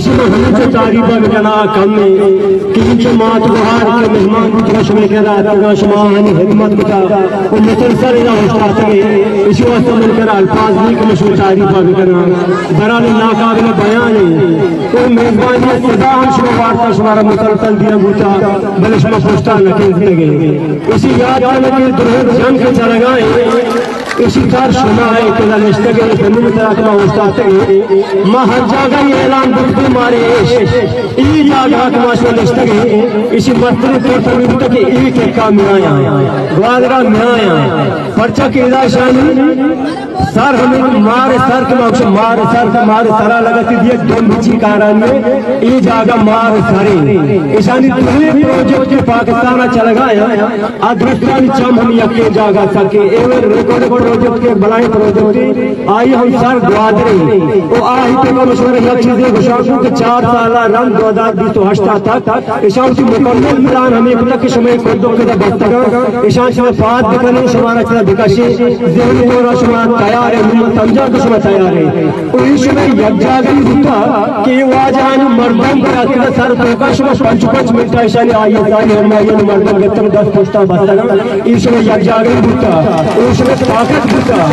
اسی میں ہمیں سے تعریفہ بکنا کم میں کہیں جو مات بہار کے مہمان کتنش میں کہہ رہا تھا شماہنی حکمت بتا وہ متنسر نہ ہوتا تھے اسی واسطہ من کر الفاظ نہیں کہ مشہور تعریفہ بکنا برحال ناقابل بیان ہے تو میزبانی صدا ہم شما وارتا شمارا متنسل دیا بوتا بلے شما پوچھتا لکھیں زندگی اسی یاد کرنے کے درہد جنگ کے چلگائیں اسی طرح شما ہے کہ نشتگے زمین تراکمہ ہوتا ہے ماں ہر جاگہ یہ اعلان بکتے مارے ای جاگہ کما شما نشتگے اسی مستری طور پر بکتے کہ ایک ایک کا میں آیا گوادرہ میں آیا پرچہ کی اداشانی سر ہمیں مارے سر کے موقع مارے سر کا مارے سرہ لگتی دیئے دون بچی کاران میں ای جاگہ مارے سرے اشانی دوئے پروجیکٹ کے پاکستانہ چل گایا ادرستانی چم ہم یکی جاگہ سکے ایور ریکورڈ پروجیکٹ کے بلائیں پروجیکٹ آئی ہم سر گوادرے وہ آہی پہ کا مشورہ یک چیزیں گشاکوں کے 4 سالہ رنگ 2028 تک اشان کی مکمل ملان ہمیں تک شمع کردوں کے بستگا اشان شمع فات بکنے شمارا چلا بکشی ذہنی طورا شمع تیار ہے محمد سمجھا کو شمع تیار ہے وہی شمع یک جاگری ہوتا کہ واجہان مردم پر آتی سر توکا شمع 5 منٹا اشانی آئی ازانی ہمیں مردم گتم 10 پوچھتا بستگا یہ شمع یک جاگری ہوتا وہ شمع طاقت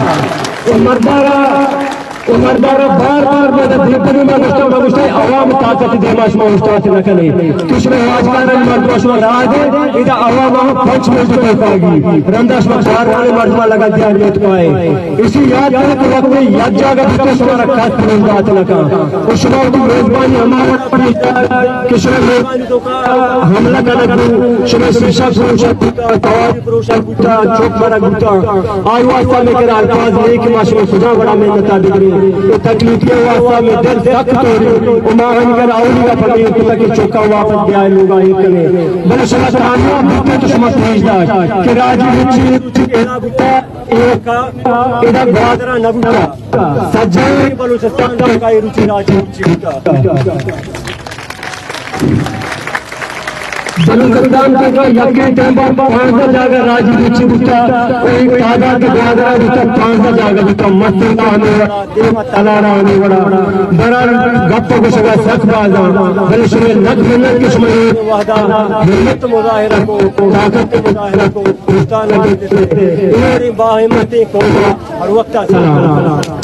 ہوتا عمر دارا بار بار مدد دیتنی میں گوشتا ہے عوام طاقت دیماش میں استاد نکنے کچھ میں واجبان مردماش میں رہا دے ادھا عوام آہاں 5 منٹ پر پاگی رنداش میں چار والے مردمہ لگا دیا لیت پائے اسی یاد کرنے کے وقت میں یک جاگہ بکتے شمارا کھات پر اندات لکا اور شما کی میزبانی ہمارا پڑی کہ شما میزبانی تو کا حملہ کرنے کو شما سیشا فروشا بوتا تواری فروشا بوتا چوک مرا بوتا آئی واسطہ میں کرا الفاظ نہیں کہ ما شما خدا بڑا محنتا بگری تکلیفی واسطہ میں دل سخت ہو رہی اماہن کر آولی کا پڑی ہوتا کہ چوکا واپس دیا ہے لوگا ہی کرے بلے شما تحانیہ بکتے تو شما سمجھ دا کہ راجی بچی اینا بکتا ایکا اینا گوادرہ نبوتا سجائی بلوچستان کا کائی روچی راجی بچی ہوتا بلوچستان کا یکی ٹائم پر 5 جاگہ راجی بچی ہوتا ایک تعداد کے گوادرہ ہوتا 5 جاگہ ہوتا مستر کا ہمیں وڑا دیمہ تلارہ ہمیں وڑا برار گپتوں کو شگا سکھ بازا بلے شمیں نک منت کے شمیں وحدہ حرمت مظاہرہ کو طاقت مظاہرہ کو دوستان لگے انہوں نے باہمتی کو ہر وقتہ سلام